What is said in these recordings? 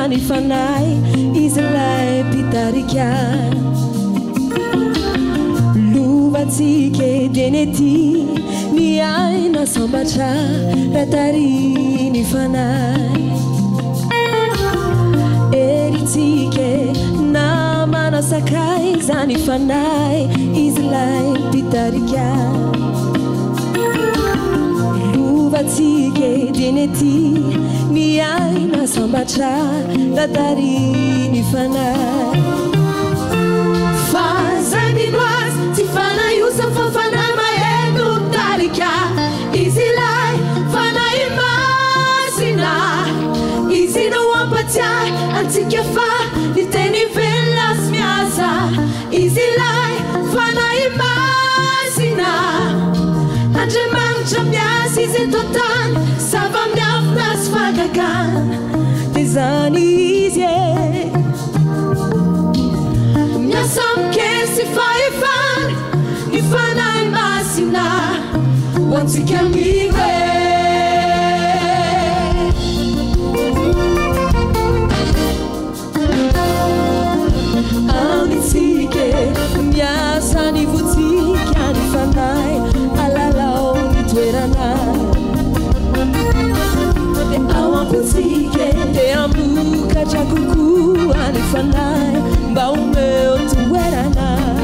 ni Fanahy izy lay pitarika Lovatsika denety ni aina sambatra ratari ni Fanahy eritsika na manasakay zany Fanahy izy lay pitarika Lovatsika denety ni aina sambatra ratari ni Fanahy Fazay minoise ty Fanahy io sa fa Fanahy maheno tarika izy lay Fanahy Masina izy no ampatsiahy antsika fa ny teny velona sy miasa izy lay Fanahy Masina Andriamanitra miasa izy eto tany sava miafina sy fagagana dia zany izy miasa mikesy fahefany ny Fanahy Masina ho antsika migre amitsika miasa ny votsika ny Fanahy alalao ny toerana dia ao ampotsika dia ambokatra kokoa ny Fanahy mba omeo toerana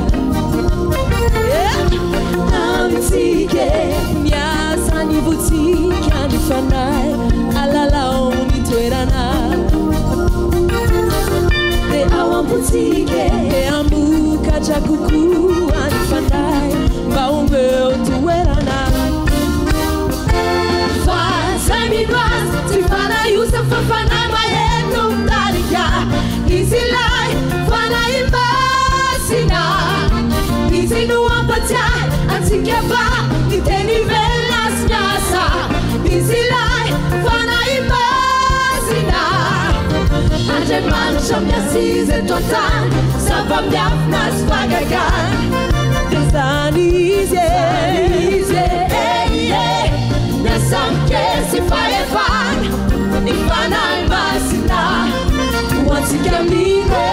amitsika miasa ny votsika ny Fanahy alalao ny toerana dia ao ampotsika dia ambokatra kokoa ny Fanahy mba omeo toerana Fazay minoise ty Fanahy io sa fa Fanahy maheno tarika izy lay Fanahy Masina izy no ampatsiahy antsika fa ny teny velona sy miasa izy lay Fanahy Masina Andriamanitra miasa izy eto tany sava miafina sy fagagana dia zany izy miasa mikesy fahefany ny Fanahy Masina ho antsika migre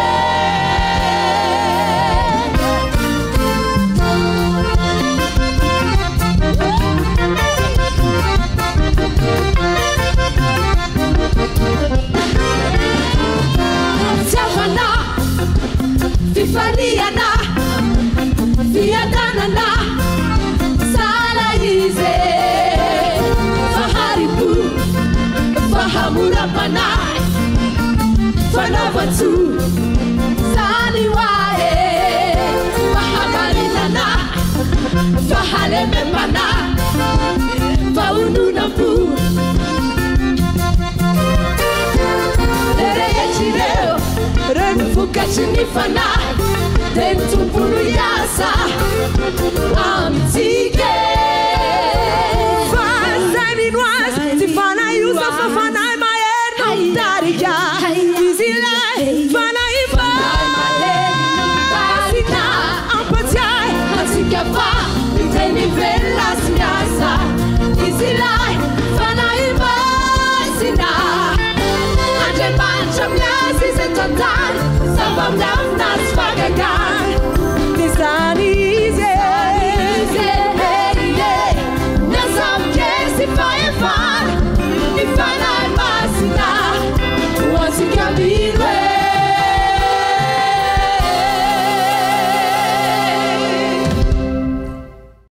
Tiavana, fifaliana, fiadanana, sala izy faharibu, fahamurapana, fanavatsu, saliwae, fahamarinana, fahalemepana, faununapu. Refukaci ni Fanahy teny tompolo iasa amitsika